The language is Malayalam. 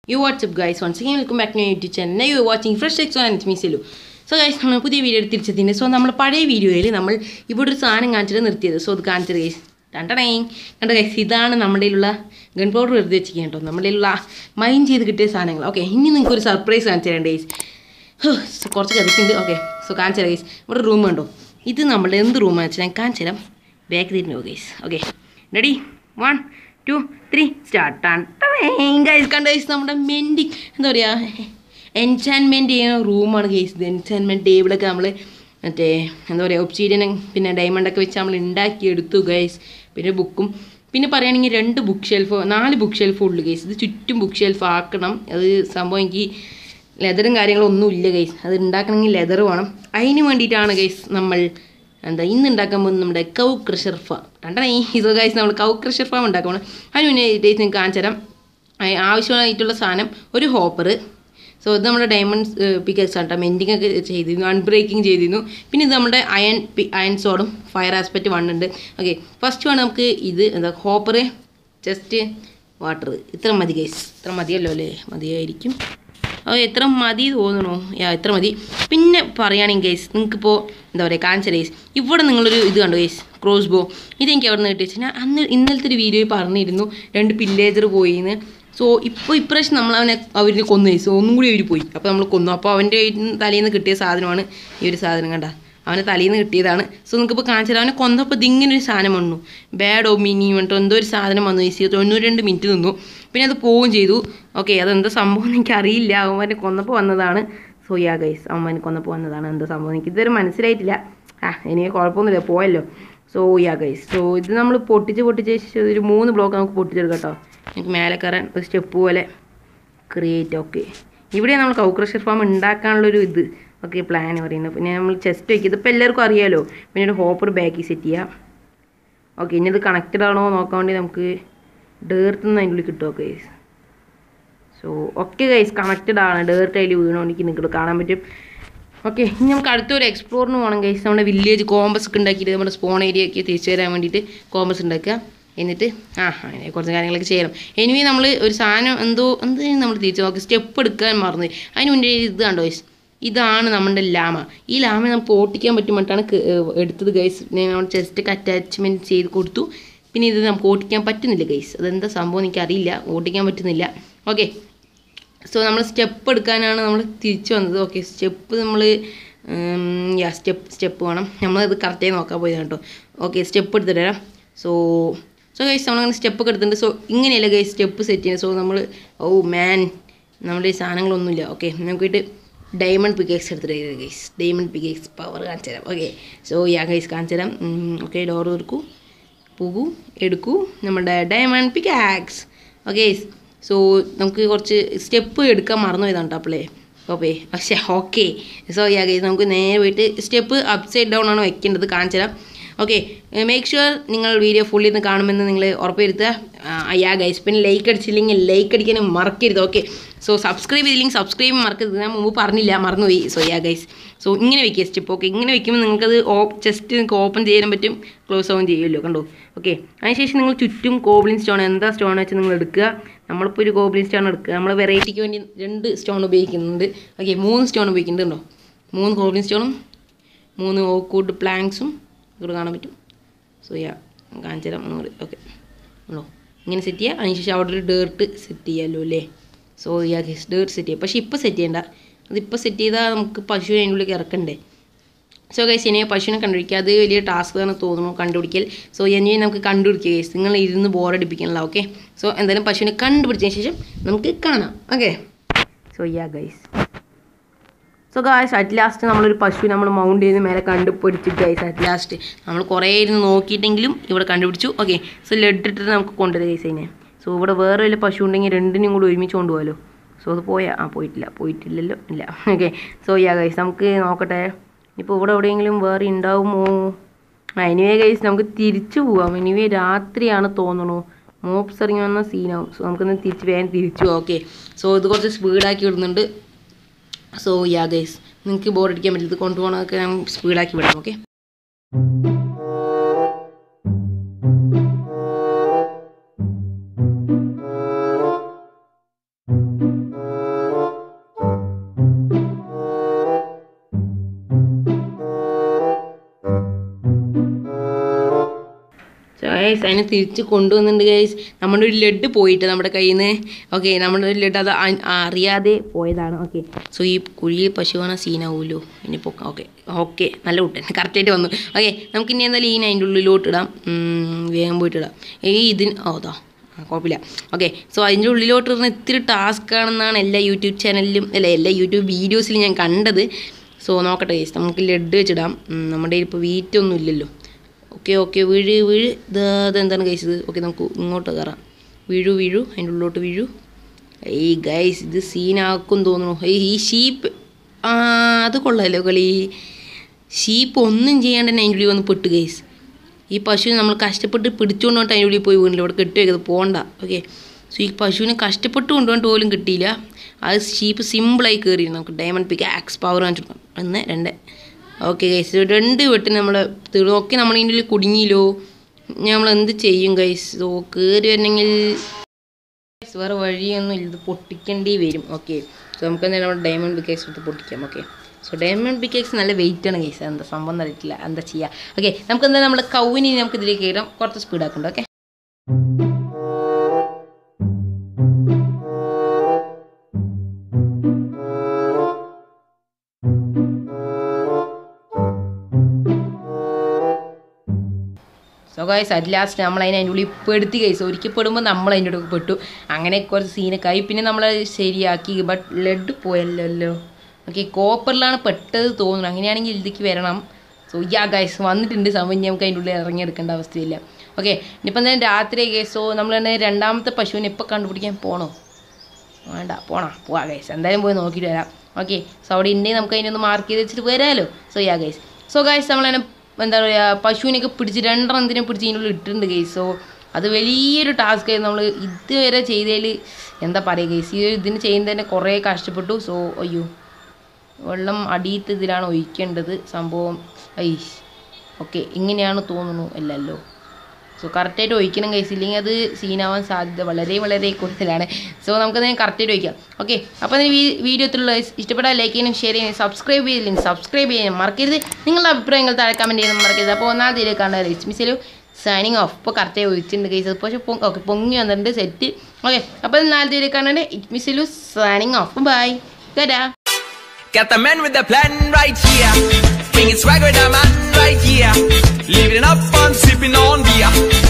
Yo, what's up guys, once again welcome back to my YouTube channel. Now you are watching Fresh X and it's me Selu. So guys, നമ്മൾ പുതിയ വീഡിയോ എടുത്തിരിച്ചതിന് സോ നമ്മൾ പഴയ വീഡിയോയിൽ നമ്മൾ ഇവിടെ ഒരു സാധനം കാണിച്ചിട്ട് നിർത്തിയത്. സോ അത് കാണിച്ചത് ഗൈസ് കണ്ടോ ഗൈസ്, ഇതാണ് നമ്മുടെ കയ്യിലുള്ള ഗൺ പൗഡർ വെറുതെ വെച്ചിരിക്കുക കേട്ടോ, നമ്മുടെ കയ്യിലുള്ള മൈൻ ചെയ്ത് കിട്ടിയ സാധനങ്ങൾ. ഓക്കെ, ഇനി നിങ്ങൾക്ക് ഒരു സർപ്രൈസ് കാണിച്ചു തരാം ഗൈസ്. കുറച്ച് കഥയ്ക്കുണ്ട്. ഓക്കെ, സോ കാണിച്ചു തരാം ഗൈസ്. ഇവിടെ റൂം കണ്ടോ, ഇത് നമ്മുടെ എന്ത് റൂമാണെന്ന് വെച്ചാൽ ഞാൻ കാണിച്ചു തരാം. ബാക്ക് തിരിഞ്ഞു guys. Okay, ready, 1 2 3 start. Guys കണ്ട ഗൈസ്, നമ്മുടെ മെൻഡിങ് എന്താ പറയുക, എൻചാൻമെൻറ്റ് ചെയ്യുന്ന റൂമാണ് ഗൈസ്. ഇത് എൻചാൻമെൻറ്റ് ടേബിളൊക്കെ നമ്മൾ മറ്റേ എന്താ പറയുക ഒബ്സീഡിയനും പിന്നെ ഡയമണ്ടൊക്കെ വെച്ച് നമ്മൾ ഉണ്ടാക്കിയെടുത്തു ഗൈസ്. പിന്നെ ബുക്കും പിന്നെ പറയുകയാണെങ്കിൽ 4 ബുക്ക് ഷെൽഫ് ഉള്ളു ഗൈസ്. ഇത് ചുറ്റും ബുക്ക് ഷെൽഫ് ആക്കണം. അത് സംഭവം എനിക്ക് ലെതറും കാര്യങ്ങളൊന്നും ഇല്ല ഗൈസ്. അത് ഉണ്ടാക്കണമെങ്കിൽ ലെതർ വേണം. അതിന് വേണ്ടിയിട്ടാണ് ഗൈസ് നമ്മൾ ഇന്ന് ഉണ്ടാക്കാൻ പോകുന്നത് നമ്മുടെ കൗ ക്രഷർ ഫാം. ഇത് ഗൈസ് നമ്മൾ കൗ ക്രഷർ ഫാം ഉണ്ടാക്കാൻ പോകണം. അതിന് മുന്നേ ഡേറ്റ് നിങ്ങൾക്ക് കാണിച്ചു തരാം. ആവശ്യമായിട്ടുള്ള സാധനം ഒരു ഹോപ്പർ. സോ ഇത് നമ്മുടെ ഡയമണ്ട്സ് പിക്കക്സ് ആണ് കേട്ടോ. മെൻഡിങ് ഒക്കെ ചെയ്തിരുന്നു, അൺബ്രേക്കിംഗ് ചെയ്തിരുന്നു. പിന്നെ ഇത് നമ്മുടെ അയൺ സോഡും ഫയർ ആസ്പെക്റ്റ് 1 ഉണ്ട്. ഓക്കെ, ഫസ്റ്റ് വേണം നമുക്ക് ഇത് എന്താ ഹോപ്പർ, ജസ്റ്റ് വാട്ടർ. ഇത്ര മതി ഗൈസ്, ഇത്ര മതിയല്ലോ അല്ലേ? മതിയായിരിക്കും. എത്ര മതി തോന്നണോ? എത്ര മതി. പിന്നെ പറയുകയാണെങ്കിൽ ഗൈസ്, നിങ്ങൾക്കിപ്പോൾ എന്താ പറയുക കാണിച്ച ഗൈസ്, ഇവിടെ നിങ്ങളൊരു ഇത് കണ്ടു ഗൈസ്, ക്രോസ് ബോ. ഇതെനിക്ക് അവിടെ നിന്ന് കിട്ടി വെച്ചാൽ ഞാൻ ഇന്നലത്തെ ഒരു വീഡിയോയിൽ പറഞ്ഞിരുന്നു 2 പില്ലേജർ പോയിന്ന്. സോ ഇപ്രാവശ്യം അവരിനെ കൊന്നു ഗൈസ്. ഒന്നും കൂടി അവർ പോയി. അപ്പോൾ നമ്മൾ കൊന്നു. അപ്പോൾ അവൻ്റെ തലയിൽ നിന്ന് കിട്ടിയ സാധനമാണ് ഈ ഒരു സാധനം. കണ്ട, അവനെ തലയിൽ നിന്ന് കിട്ടിയതാണ്. സോ നിങ്ങൾക്കിപ്പോൾ കാണിച്ചത് അവനെ കൊന്നപ്പോൾ ഇതിങ്ങനെ ഒരു സാധനം വന്നു, ബാഡോ മിനി വന്നിട്ടോ എന്തോ ഒരു സാധനം വന്നു ഗൈസ്. 92 മിനിറ്റ് നിന്നു. പിന്നെ അത് പോവുകയും ചെയ്തു. ഓക്കെ, അതെന്താ സംഭവം എന്ന് എനിക്കറിയില്ല. അവന്മാരെ കൊന്നപ്പോൾ വന്നതാണ്. സോ ഗൈസ്, അവന്മാരെ കൊന്നപ്പോൾ വന്നതാണ്. എന്താ സംഭവം എനിക്ക് ഇതുവരെ മനസ്സിലായിട്ടില്ല. എനിക്ക് കുഴപ്പമൊന്നുമില്ല, പോയല്ലോ. സോ ഗൈസ്, സോ ഇത് നമ്മൾ പൊട്ടിച്ച് ഒരു 3 ബ്ലോക്ക് നമുക്ക് പൊട്ടിച്ചെടുക്കാം കേട്ടോ. എനിക്ക് മേലെ കയറാൻ ഒരു സ്റ്റെപ്പ് പോലെ ക്രിയേറ്റ്. ഓക്കെ, ഇവിടെ നമ്മൾ കൗ ക്രഷർ ഫാം ഉണ്ടാക്കാനുള്ളൊരു ഇത് ഓക്കെ പ്ലാൻ പറയുന്നത്. പിന്നെ നമ്മൾ ചെസ്റ്റ് വയ്ക്കുക, ഇതിപ്പോൾ എല്ലാവർക്കും അറിയാമല്ലോ. പിന്നെ ഒരു ഹോപ്പർ ബാക്കിൽ സെറ്റ് ചെയ്യാം. ഓക്കെ, ഇനി ഇത് കണക്റ്റഡ് ആണോ നോക്കാൻ വേണ്ടി നമുക്ക് ഡേർത്ത് നിന്ന് അതിൻ്റെ ഉള്ളിൽ കിട്ടും. Okay guys, so okay guys, connected ആണ്. ഡേർട്ട് അതിൽ വീണോണ്ടെങ്കിൽ നിങ്ങൾക്ക് കാണാൻ പറ്റും. ഓക്കെ, ഇനി നമുക്ക് അടുത്തൊരു എക്സ്പ്ലോറിന് പോകണം ഗൈസ്. നമ്മുടെ വില്ലേജ് കോമ്പസ് ഒക്കെ ഉണ്ടാക്കിയിട്ട് നമ്മുടെ സ്പോൺ ഏരിയയ്ക്ക് തിരിച്ചു തരാൻ വേണ്ടിയിട്ട് കോമ്പസ് ഉണ്ടാക്കുക. എന്നിട്ട് അങ്ങനെ കുറച്ച് കാര്യങ്ങളൊക്കെ ചെയ്യണം. എനിവേ നമ്മൾ ഒരു സാധനം എന്ത് നമ്മൾ തിരിച്ചു നോക്കി സ്റ്റെപ്പ് എടുക്കാൻ മറന്നു. അതിന് മുന്നേ ഇത് കണ്ടോ ഗൈസ്, ഇതാണ് നമ്മുടെ ലാമ. ഈ ലാമ നമുക്ക് ഓട്ടിക്കാൻ പറ്റുമ്പോഴാണ് എടുത്തത് ഗൈസ്. നമ്മൾ ചെസ്റ്റൊക്കെ അറ്റാച്ച്മെൻറ്റ് ചെയ്ത് കൊടുത്തു. പിന്നെ ഇത് നമുക്ക് ഓട്ടിക്കാൻ പറ്റുന്നില്ല ഗൈസ്. അതെന്താ സംഭവം എനിക്കറിയില്ല, ഓട്ടിക്കാൻ പറ്റുന്നില്ല. ഓക്കെ, സോ നമ്മൾ സ്റ്റെപ്പ് എടുക്കാനാണ് നമ്മൾ തിരിച്ചു വന്നത്. ഓക്കെ, സ്റ്റെപ്പ് നമ്മൾ സ്റ്റെപ്പ് വേണം. നമ്മളത് കറക്റ്റായി നോക്കാൻ പോയതാണ് കേട്ടോ. ഓക്കെ, സ്റ്റെപ്പ് എടുത്തിട്ട് തരാം. സോ ഗൈസ്, നമ്മളങ്ങനെ സ്റ്റെപ്പൊക്കെ എടുത്തിട്ടുണ്ട്. സോ ഇങ്ങനെയല്ല ഗൈസ് സ്റ്റെപ്പ് സെറ്റ് ചെയ്യുന്നത്. സോ നമ്മൾ നമ്മുടെ ഈ സാധനങ്ങളൊന്നുമില്ല. ഓക്കെ, നമുക്കിട്ട് ഡയമണ്ട് പിക്കേക്സ് എടുത്തിട്ട് ഗൈസ്. ഡയമണ്ട് പിക്കേക്സ് പവർ കാണിച്ചു തരാം. ഓക്കെ, സോ ഗൈസ് കാണിച്ചു തരാം. ഓക്കെ, ഡോർ തുറക്കൂ, പോകൂ, എടുക്കൂ നമ്മുടെ ഡയമണ്ട് പിക്കാക്സ്. ഓക്കെ, സോ നമുക്ക് കുറച്ച് സ്റ്റെപ്പ് എടുക്കാൻ മറന്നു പോയതാണ് കേട്ടോ അപ്പോളേ. ഓക്കെ സോ ഗൈസ്, നമുക്ക് നേരെ പോയിട്ട് സ്റ്റെപ്പ് അപ്സൈഡ് ഡൗൺ ആണ് വെക്കേണ്ടത്. കാണിച്ചു തരാം. ഓക്കെ, മേക്ക് ഷുവർ നിങ്ങൾ വീഡിയോ ഫുള്ളിൽ നിന്ന് കാണുമെന്ന് നിങ്ങൾ ഉറപ്പുവരുത്തുക. ഗൈസ്, പിന്നെ ലൈക്ക് അടിച്ചില്ലെങ്കിൽ ലൈക്ക് അടിക്കാനും മറക്കരുത്. ഓക്കെ, സോ സബ്സ്ക്രൈബ് ചെയ്തില്ലെങ്കിൽ സബ്സ്ക്രൈബ് മറക്കരുത്. ഞാൻ മുമ്പ് പറഞ്ഞില്ല, മറന്നുപോയി. സോ ഗൈസ്, സോ ഇങ്ങനെ വെക്കുക സ്റ്റെപ്പ്. ഓക്കെ, ഇങ്ങനെ വെക്കുമ്പോൾ നിങ്ങൾക്കത് ജസ്റ്റ് നിങ്ങൾക്ക് ഓപ്പൺ ചെയ്യാൻ പറ്റും, ക്ലോസ് ആവും ചെയ്യുമല്ലോ. കണ്ടോ? ഓക്കെ, അതിനുശേഷം നിങ്ങൾ ചുറ്റും കോബ്ലിൻ സ്റ്റോൺ എന്താ സ്റ്റോൺ വെച്ച് നിങ്ങൾ എടുക്കുക. നമ്മളിപ്പോൾ ഒരു കോബ്ലിൻ സ്റ്റോൺ എടുക്കുക. നമ്മൾ വെറൈറ്റിക്ക് വേണ്ടി 2 സ്റ്റോൺ ഉപയോഗിക്കുന്നുണ്ട്. ഓക്കെ, 3 സ്റ്റോൺ ഉപയോഗിക്കുന്നുണ്ടോ? 3 കോബ്ലിൻ സ്റ്റോണും 3 ഓക്കൂഡ് പ്ലാങ്ക്സും ഇവിടെ കാണാൻ പറ്റും. സോ കാണിച്ചു തരാം ഒന്നുകൂടി. ഓക്കെ, ആണോ ഇങ്ങനെ സെറ്റ് ചെയ്യുക. അതിനുശേഷം അവിടെ ഒരു ഡേർട്ട് സെറ്റ് ചെയ്യാമല്ലോ അല്ലേ? സോ ഗൈസ്, ഡേർട്ട് സെറ്റ് ചെയ്യുക. പക്ഷേ ഇപ്പോൾ സെറ്റ് ചെയ്യേണ്ട. അതിപ്പോൾ സെറ്റ് ചെയ്താൽ നമുക്ക് പശുവിനെ അതിൻ്റെ ഉള്ളിലേക്ക് ഇറക്കണ്ടേ. സോ ഗൈസ്, ഇനി പശുവിനെ കണ്ടുപിടിക്കുക. അത് വലിയ ടാസ്ക് ആണ് തോന്നുന്നു കണ്ടുപിടിക്കൽ. സോ ഇനി നമുക്ക് കണ്ടുപിടിക്കുക ഗൈസ്. നിങ്ങൾ ഇരുന്ന് ബോറടിപ്പിക്കണല്ലോ. ഓക്കെ, സോ എന്തായാലും പശുവിനെ കണ്ടുപിടിച്ചതിന് ശേഷം നമുക്ക് കാണാം. Okay, so guys, so guys, at last നമ്മളൊരു പശു നമ്മൾ മൗണ്ട് ചെയ്ത് മേലെ കണ്ടുപിടിച്ചു ഗൈസ്. അറ്റ് ലാസ്റ്റ് നമ്മൾ കുറേ ഇരുന്ന് നോക്കിയിട്ടെങ്കിലും ഇവിടെ കണ്ടുപിടിച്ചു. ഓക്കെ, സോ ലെഡ് ഇട്ടിട്ട് നമുക്ക് കൊണ്ടുവരാം ഗൈസ് അതിനെ. സോ ഇവിടെ വേറെ വല്ല പശു ഉണ്ടെങ്കിൽ 2നും കൂടി ഒരുമിച്ച് കൊണ്ടുപോകാമല്ലോ. സോ അത് പോയിട്ടില്ലല്ലോ, ഇല്ല. ഓക്കെ, സോ ഗൈസ്, നമുക്ക് നോക്കട്ടെ ഇപ്പോൾ ഇവിടെ എവിടെയെങ്കിലും വേറെ ഉണ്ടാവുമോ. എനിവേ ഗൈസ്, നമുക്ക് തിരിച്ചു പോവാം. എനിവേ രാത്രിയാണ് തോന്നണു, മോപ്സ് ഇറങ്ങി വന്ന സീനാവും. സോ നമുക്കൊന്ന് വേഗം തിരിച്ചു പോവാം. ഓക്കെ, സോ ഇത് കുറച്ച് സ്പീഡാക്കി വിടുന്നുണ്ട്. സോ ഗൈസ്, നിങ്ങൾക്ക് ബോറടിക്കാൻ പറ്റില്ല. ഇത് കൊണ്ടുപോകണമൊക്കെ ഞാൻ സ്പീഡാക്കി വിടാം. ഓക്കെ, ഗൈസ് അതിനെ തിരിച്ച് കൊണ്ടുവന്നിട്ടുണ്ട് ഗൈസ്. നമ്മുടെ ഒരു ലെഡ് പോയിട്ട് നമ്മുടെ കയ്യിൽ നിന്ന് ഓക്കെ നമ്മുടെ ഒരു ലെഡ് അത് അറിയാതെ പോയതാണ്. ഓക്കെ സോ ഈ കുഴിയിൽ പശുവാണ് സീനാവുമല്ലോ ഇനിയിപ്പോൾ. ഓക്കെ നല്ല കുട്ടൻ കറക്റ്റായിട്ട് വന്നു. ഓക്കെ നമുക്കിനി എന്തായാലും ഈ അതിൻ്റെ ഉള്ളിലോട്ട് ഇടാം. വേഗം പോയിട്ട് ഇടാം. അതാ കുഴപ്പമില്ല. ഓക്കെ സോ അതിൻ്റെ ഉള്ളിലോട്ട് ഇടുന്ന ഇത്തിരി ടാസ്ക് ആണെന്നാണ് എല്ലാ യൂട്യൂബ് ചാനലിലും എല്ലാ യൂട്യൂബ് വീഡിയോസിലും ഞാൻ കണ്ടത്. സോ നോക്കട്ടെ ഗൈസ്, നമുക്ക് ലെഡ് വെച്ചിടാം. നമ്മുടെ ഇപ്പോൾ വീറ്റൊന്നും ഇല്ലല്ലോ. ഓക്കെ വീഴ് ഇതെന്താണ് ഗൈസ് ഇത്? ഓക്കെ നമുക്ക് ഇങ്ങോട്ട് കയറാം. വീഴു അതിൻ്റെ ഉള്ളിലോട്ട് വീഴു. ഗൈസ് ഇത് സീനാക്കും തോന്നുന്നു. ഈ ഷീപ്പ് അത് കൊള്ളാമല്ലോ കളി. ഷീപ്പ് ഒന്നും ചെയ്യാണ്ട് തന്നെ അതിൻ്റെ ഉള്ളിൽ വന്ന് പെട്ട് ഗൈസ്. ഈ പശുവിനെ നമ്മൾ കഷ്ടപ്പെട്ട് പിടിച്ചുകൊണ്ട് വന്നിട്ട് അതിൻ്റെ ഉള്ളിൽ പോയി വീണില്ല. ഇവിടെ കെട്ടി വയ്ക്കുന്നത് പോകണ്ട. ഓക്കെ സോ ഈ പശുവിനെ കഷ്ടപ്പെട്ട് കൊണ്ടുപോയിട്ട് പോലും കിട്ടിയില്ല. അത് ഷീപ്പ് സിമ്പിളായി കയറി. നമുക്ക് ഡയമണ്ട് പിക്ക് ആക്സ് പവർ കാണിച്ചു കൊടുക്കാം. 1 2. ഓക്കെ ഗൈസ് 2 വെട്ടിന് നമ്മൾ നോക്കി നമ്മൾ ഇതിൻ്റെ ഉള്ളിൽ കുടുങ്ങിയില്ലോ. നമ്മൾ എന്ത് ചെയ്യും ഗൈസ്? സോ കയറി വരണമെങ്കിൽ വേറെ വഴിയൊന്നും ഇല്ല, ഇത് പൊട്ടിക്കേണ്ടി വരും. ഓക്കെ സോ നമുക്ക് എന്തായാലും നമ്മുടെ ഡയമണ്ട് പിക്കേക്സ് എടുത്ത് പൊട്ടിക്കാം. ഓക്കെ സോ ഡയമണ്ട് പിക്കേക്സ് നല്ല വെയിറ്റാണ് ഗൈസ്. എന്താ സംഭവം അറിയിട്ടില്ല, എന്താ ചെയ്യുക. ഓക്കെ നമുക്ക് എന്തായാലും നമ്മുടെ കൗവിനെ നമുക്ക് ഇതിലേക്ക് കയറാം. കുറച്ച് സ്പീഡാക്കുന്നുണ്ട്. Okay so guys at last നമ്മൾ അതിൻ്റെ ഉള്ളിൽ പെടുത്തി ഗൈസ്. ഒരിക്കൽ പെടുമ്പോൾ നമ്മൾ അതിൻ്റെ ഉള്ളിൽ പെട്ടു. അങ്ങനെ കുറച്ച് സീനൊക്കെ ആയി. പിന്നെ നമ്മൾ ശരിയാക്കി. ബട്ട് ലെഡ് പോയല്ലോ. ഓക്കെ കോപ്പറിലാണ് പെട്ടത് തോന്നുന്നു. അങ്ങനെയാണെങ്കിൽ ഇതിലേക്ക് വരണം. സോ ഗൈസ് വന്നിട്ടുണ്ട് സമയം. നമുക്ക് അതിൻ്റെ ഉള്ളിൽ ഇറങ്ങിയെടുക്കേണ്ട അവസ്ഥയില്ല. ഓക്കെ ഇനിയിപ്പോൾ എന്തായാലും രാത്രി ഗൈസ്. സോ നമ്മൾ തന്നെ രണ്ടാമത്തെ പശുവിനെ ഇപ്പോൾ കണ്ടുപിടിക്കാൻ പോകണോ വേണ്ട? പോവാം ഗൈസ്. എന്തായാലും പോയി നോക്കിയിട്ട് വരാം. ഓക്കെ സോ അവിടെ ഉണ്ടെങ്കിൽ നമുക്ക് അതിനൊന്ന് മാർക്ക് ചെയ്ത് വെച്ചിട്ട് വരാമല്ലോ. സോ ഗൈസ് നമ്മൾ തന്നെ എന്താ പറയുക പശുവിനൊക്കെ പിടിച്ച് 2 എണ്ണത്തിനെ പിടിച്ച് ഇതിനുള്ളിൽ ഇട്ടിട്ടുണ്ട് ഗൈസ്. സോ അത് വലിയൊരു ടാസ്ക് ആയിരുന്നു. നമ്മൾ ഇതുവരെ ചെയ്തതിൽ എന്താ പറയുക ഗൈസ്. ഇതിന് ചെയ്യുന്നതിന് കുറേ കഷ്ടപ്പെട്ടു. സോ അയ്യോ വെള്ളം അടിയത്ത് ഇതിലാണ് ഒഴിക്കേണ്ടത് സംഭവം. ഓക്കെ ഇങ്ങനെയാണ് തോന്നുന്നു അല്ലല്ലോ. സോ കറക്റ്റായിട്ട് ഒഴിക്കണം ഗൈസ്, ഇല്ലെങ്കിൽ അത് സീനാവാൻ സാധ്യത വളരെ കൂടുതലാണ്. സോ നമുക്കത് കറക്റ്റായിട്ട് ഒഴിക്കാം. ഓക്കെ അപ്പോൾ അതിന് വീഡിയോ എത്തുള്ള ഇഷ്ടപ്പെട്ടാൽ ലൈക്ക് ചെയ്യാനും ഷെയർ ചെയ്യാനും സബ്സ്ക്രൈബ് ചെയ്യാനും മറക്കരുത്. നിങ്ങളുടെ അഭിപ്രായങ്ങൾ താഴെ കമൻറ്റ് ചെയ്യാനും മറക്കരുത്. അപ്പോൾ ഒന്നാമതിലേക്ക് കാണുക റിച്ച് മിസ്സിലും സൈനിങ് ഓഫ്. ഇപ്പോൾ കറക്റ്റായി ഒഴിച്ചിട്ടുണ്ട് ഗൈസ്. പക്ഷേ ഓക്കെ പൊങ്ങി വന്നിട്ടുണ്ട് സെറ്റ്. ഓക്കെ അപ്പോൾ 4 കാണുന്നുണ്ട്. ഇറ്റ് മിസ്സിലും സൈനിങ് ഓഫ്. ബൈ കേട്ടാ. Got the man with the plan right here. Bringing swag with the man right here. Living up on sipping on beer.